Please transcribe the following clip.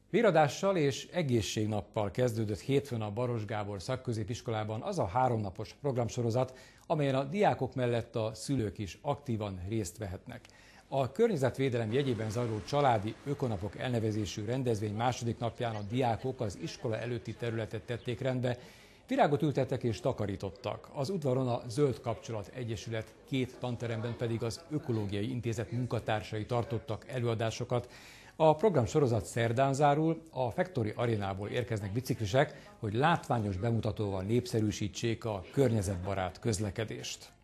Véradással és egészségnappal kezdődött hétfőn a Baros Gábor szakközépiskolában az a 3 napos programsorozat, amelyen a diákok mellett a szülők is aktívan részt vehetnek. A környezetvédelem jegyében zajló családi ökonapok elnevezésű rendezvény második napján a diákok az iskola előtti területet tették rendbe, virágot ültettek és takarítottak. Az udvaron a Zöld Kapcsolat Egyesület 2 tanteremben pedig az Ökológiai Intézet munkatársai tartottak előadásokat. A programsorozat szerdán zárul, a Factory Arénából érkeznek biciklisek, hogy látványos bemutatóval népszerűsítsék a környezetbarát közlekedést.